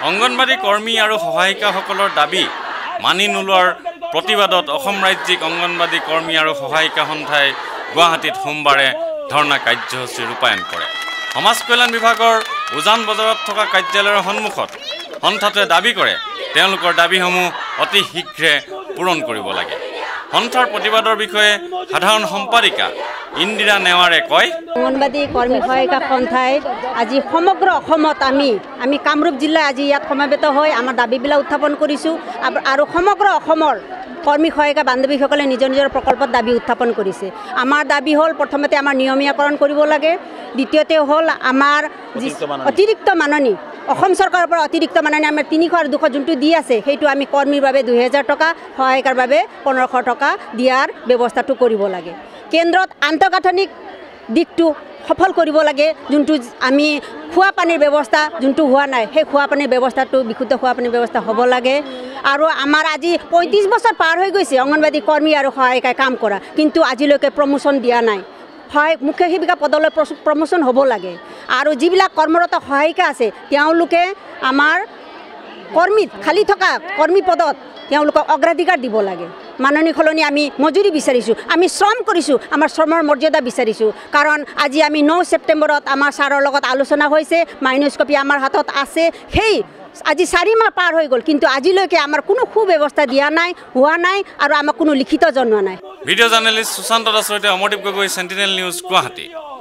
অংগনবাড়ী কৰ্মী আৰু সহায়িকাসকলৰ দাবী মানি নোলোৱাৰ প্ৰতিবাদত অসম ৰাজ্যিক অংগনবাড়ী কৰ্মী আৰু সহায়িকা সন্থাই গুৱাহাটীত সোমবাৰে ধৰ্ণা কাৰ্যসূচী ৰূপায়ণ কৰে। সমাজ কল্যাণ বিভাগৰ উজান বজাৰত থকা কাৰ্যালয়ৰ সন্মুখত সন্থাটোৱে দাবী কৰে তেওঁলোকৰ দাবীসমূহ অতি শীঘ্ৰে পূৰণ কৰিব লাগে। সন্থাৰ প্ৰতিবাদৰ বিষয়ে সাধাৰণ সম্পাদিকা ইন্দিৰা নেৱাৰে কয়, অংগনবাড়ী কৰ্মী সহায়িকা সন্থাই আজি সমগ্ৰ অসমত আমি কামৰূপ জিলা আজি ইয়াত সমাবেত হৈ আমাৰ দাবীবিলাক উত্থাপন কৰিছোঁ আৰু সমগ্ৰ অসমৰ কৰ্মী সহায়িকা বান্ধৱীসকলে নিজৰ নিজৰ প্ৰকল্পত দাবী উত্থাপন কৰিছে। আমাৰ দাবী হ'ল প্ৰথমতে আমাৰ নিয়মীয়াকৰণ কৰিব লাগে, দ্বিতীয়তে হ'ল আমাৰ অতিৰিক্ত মাননি অসম চৰকাৰৰ পৰা অতিৰিক্ত মাননি আমাৰ 300 আৰু 200 যোনটো দি আছে সেইটো আমি কৰ্মীৰ বাবে 2000 টকা, সহায়িকাৰ বাবে 1500 টকা দিয়াৰ ব্যৱস্থাটো কৰিব লাগে। কেন্দ্ৰত আন্তঃগাঁথনিক দিশটো সফল কৰিব লাগে, যোনটো আমি খোৱা পানীৰ ব্যৱস্থা যোনটো হোৱা নাই সেই খোৱা পানীৰ ব্যৱস্থাটো বিশুদ্ধ খোৱা পানীৰ ব্যৱস্থা হ'ব লাগে। আৰু আমাৰ আজি 35 বছৰ পাৰ হৈ গৈছে অংগনবাড়ী কৰ্মী আৰু সহায়িকাই কাম কৰা, কিন্তু আজিলৈকে প্ৰমোশ্যন দিয়া নাই। মুখ্য সেৱিকা পদলৈ প্ৰমোশ্যন হ'ব লাগে। আৰু যিবিলাক কৰ্মৰত সহায়িকা আছে তেওঁলোকে আমাৰ কৰ্মীত খালী থকা কৰ্মী পদত তেওঁলোকক অগ্ৰাধিকাৰ দিব লাগে। মাননি সলনি আমি মজুৰি বিচাৰিছোঁ, আমি শ্ৰম কৰিছোঁ, আমাৰ শ্ৰমৰ মৰ্যাদা বিচাৰিছোঁ। কাৰণ আজি আমি 9 ছেপ্টেম্বৰত আমাৰ ছাৰৰ লগত আলোচনা হৈছে, মাইনাছ কপি আমাৰ হাতত আছে। সেই আজি 4 মাহ পাৰ হৈ গ'ল, কিন্তু আজিলৈকে আমাৰ কোনো সুব্যৱস্থা দিয়া নাই, হোৱা নাই আৰু আমাক কোনো লিখিত জনোৱা নাই। ভিডিঅ' জাৰ্নেলিষ্ট সুশান্ত দাসৰ সৈতে অমৰদীপ গগৈ, চেণ্টিনেল নিউজ, গুৱাহাটী।